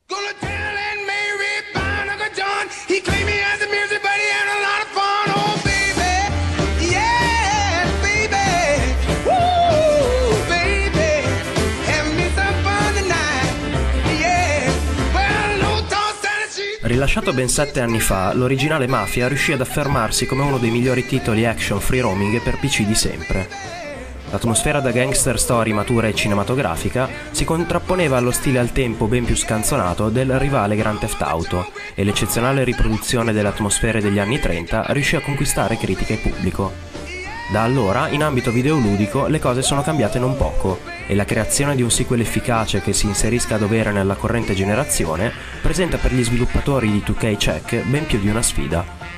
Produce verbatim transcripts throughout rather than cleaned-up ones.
Rilasciato ben sette anni fa, l'originale Mafia riuscì ad affermarsi come uno dei migliori titoli action free roaming per P C di sempre. L'atmosfera da gangster story matura e cinematografica si contrapponeva allo stile al tempo ben più scanzonato del rivale Grand Theft Auto, e l'eccezionale riproduzione delle atmosfere degli anni trenta riuscì a conquistare critica e pubblico. Da allora, in ambito videoludico, le cose sono cambiate non poco, e la creazione di un sequel efficace che si inserisca a dovere nella corrente generazione presenta per gli sviluppatori di due K Check ben più di una sfida.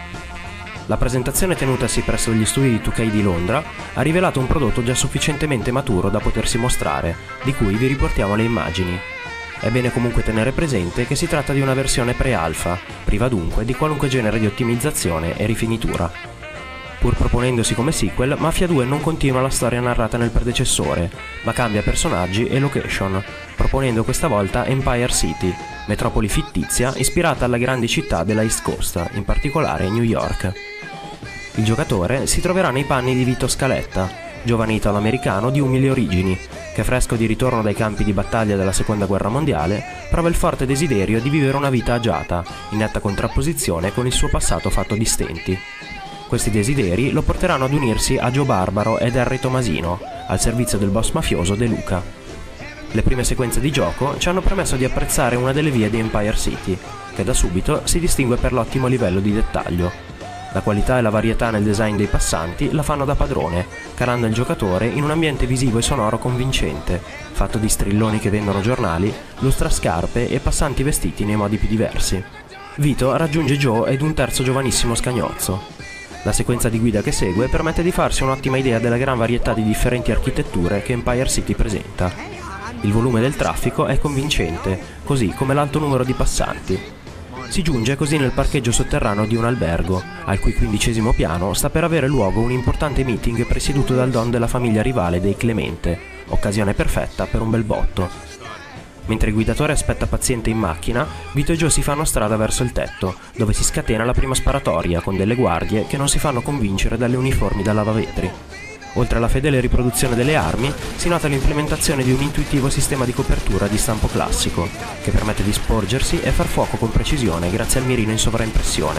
La presentazione tenutasi presso gli studi di due K di Londra ha rivelato un prodotto già sufficientemente maturo da potersi mostrare, di cui vi riportiamo le immagini. È bene comunque tenere presente che si tratta di una versione pre-alpha, priva dunque di qualunque genere di ottimizzazione e rifinitura. Pur proponendosi come sequel, Mafia due non continua la storia narrata nel predecessore, ma cambia personaggi e location, proponendo questa volta Empire City, metropoli fittizia ispirata alle grandi città della East Coast, in particolare New York. Il giocatore si troverà nei panni di Vito Scaletta, giovane italo-americano di umili origini, che fresco di ritorno dai campi di battaglia della Seconda Guerra Mondiale, prova il forte desiderio di vivere una vita agiata, in netta contrapposizione con il suo passato fatto di stenti. Questi desideri lo porteranno ad unirsi a Joe Barbaro ed Harry Tomasino, al servizio del boss mafioso De Luca. Le prime sequenze di gioco ci hanno permesso di apprezzare una delle vie di Empire City, che da subito si distingue per l'ottimo livello di dettaglio. La qualità e la varietà nel design dei passanti la fanno da padrone, calando il giocatore in un ambiente visivo e sonoro convincente, fatto di strilloni che vendono giornali, lustrascarpe e passanti vestiti nei modi più diversi. Vito raggiunge Joe ed un terzo giovanissimo scagnozzo. La sequenza di guida che segue permette di farsi un'ottima idea della gran varietà di differenti architetture che Empire City presenta. Il volume del traffico è convincente, così come l'alto numero di passanti. Si giunge così nel parcheggio sotterraneo di un albergo, al cui quindicesimo piano sta per avere luogo un importante meeting presieduto dal don della famiglia rivale dei Clemente, occasione perfetta per un bel botto. Mentre il guidatore aspetta paziente in macchina, Vito e Joe si fanno strada verso il tetto, dove si scatena la prima sparatoria con delle guardie che non si fanno convincere dalle uniformi da lavavetri. Oltre alla fedele riproduzione delle armi, si nota l'implementazione di un intuitivo sistema di copertura di stampo classico, che permette di sporgersi e far fuoco con precisione grazie al mirino in sovraimpressione.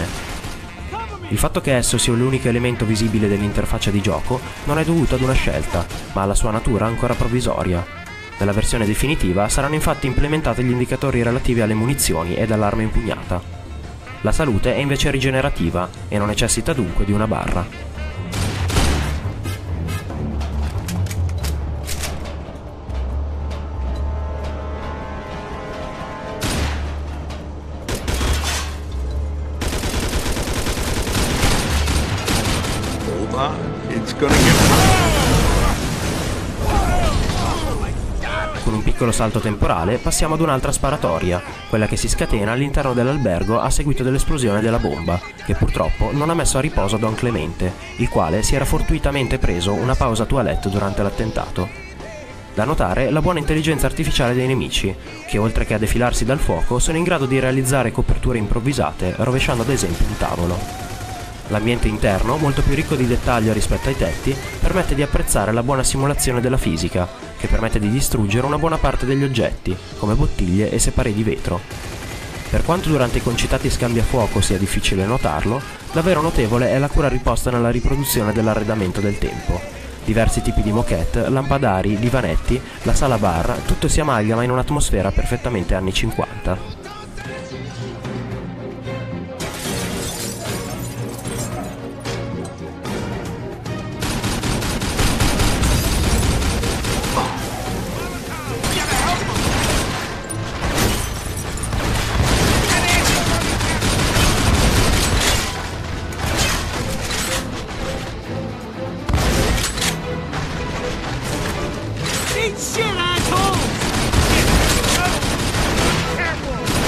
Il fatto che esso sia l'unico elemento visibile dell'interfaccia di gioco non è dovuto ad una scelta, ma alla sua natura ancora provvisoria. Nella versione definitiva saranno infatti implementati gli indicatori relativi alle munizioni ed all'arma impugnata. La salute è invece rigenerativa e non necessita dunque di una barra. Hold on, it's gonna get... Con un piccolo salto temporale passiamo ad un'altra sparatoria, quella che si scatena all'interno dell'albergo a seguito dell'esplosione della bomba, che purtroppo non ha messo a riposo Don Clemente, il quale si era fortuitamente preso una pausa toilette durante l'attentato. Da notare la buona intelligenza artificiale dei nemici, che oltre che a defilarsi dal fuoco sono in grado di realizzare coperture improvvisate, rovesciando ad esempio un tavolo. L'ambiente interno, molto più ricco di dettaglio rispetto ai tetti, permette di apprezzare la buona simulazione della fisica, che permette di distruggere una buona parte degli oggetti, come bottiglie e separé di vetro. Per quanto durante i concitati scambi a fuoco sia difficile notarlo, davvero notevole è la cura riposta nella riproduzione dell'arredamento del tempo. Diversi tipi di moquette, lampadari, divanetti, la sala bar, tutto si amalgama in un'atmosfera perfettamente anni cinquanta. Shit, asshole! Careful!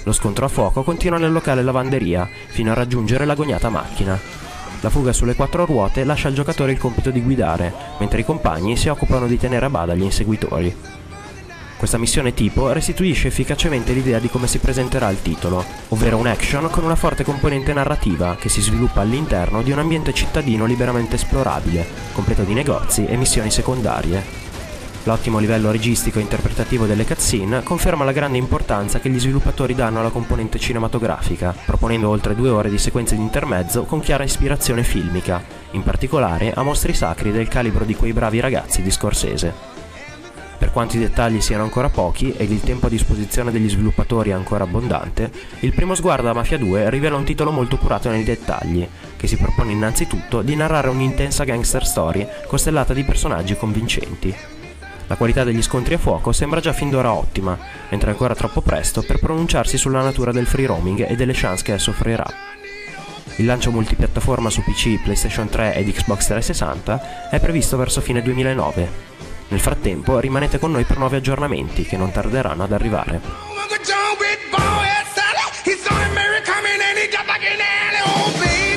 Lo scontro a fuoco continua nel locale lavanderia, fino a raggiungere l'agognata macchina. La fuga sulle quattro ruote lascia al giocatore il compito di guidare, mentre i compagni si occupano di tenere a bada gli inseguitori. Questa missione tipo restituisce efficacemente l'idea di come si presenterà il titolo, ovvero un action con una forte componente narrativa che si sviluppa all'interno di un ambiente cittadino liberamente esplorabile, completo di negozi e missioni secondarie. L'ottimo livello registico e interpretativo delle cutscene conferma la grande importanza che gli sviluppatori danno alla componente cinematografica, proponendo oltre due ore di sequenze di intermezzo con chiara ispirazione filmica, in particolare a mostri sacri del calibro di quei bravi ragazzi di Scorsese. Per quanto i dettagli siano ancora pochi ed il tempo a disposizione degli sviluppatori è ancora abbondante, il primo sguardo a Mafia due rivela un titolo molto curato nei dettagli, che si propone innanzitutto di narrare un'intensa gangster story costellata di personaggi convincenti. La qualità degli scontri a fuoco sembra già fin d'ora ottima, mentre è ancora troppo presto per pronunciarsi sulla natura del free roaming e delle chance che esso offrirà. Il lancio multipiattaforma su P C, PlayStation tre ed Xbox trecentosessanta è previsto verso fine duemilanove. Nel frattempo rimanete con noi per nuovi aggiornamenti che non tarderanno ad arrivare.